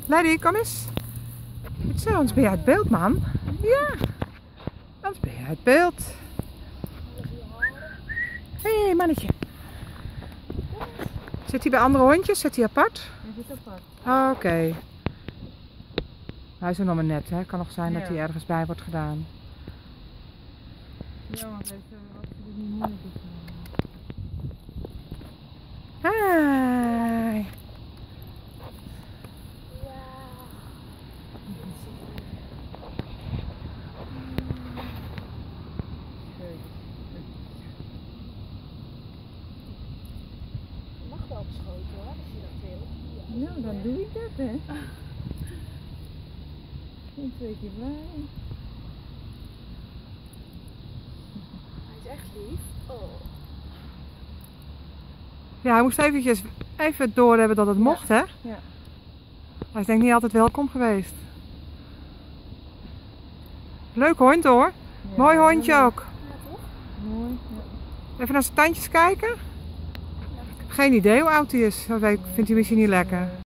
Lady, kom eens. Goed zo, anders ben je uit beeld, man. Ja, anders ben je uit beeld. Hé, hey, mannetje. Zit hij bij andere hondjes? Zit hij apart? Hij zit apart. Oh, oké. Hij is er nog maar net, hè? Kan nog zijn dat hij ergens bij wordt gedaan. Ja, want hij is absoluut niet moeilijk. Hi. Mag wel op schoot hoor, als je dat wil. Nou, dan doe ik dat, hè. Ik ben een beetje blij. Hij is echt lief. Oh. Ja, hij moest even doorhebben dat het mocht, hè? Ja. Hij is denk ik niet altijd welkom geweest. Leuk hond hoor. Ja, Mooi hondje ook. Ja, toch? Mooi. Ja. Even naar zijn tandjes kijken. Ik heb geen idee hoe oud hij is. Dat vindt hij misschien niet lekker.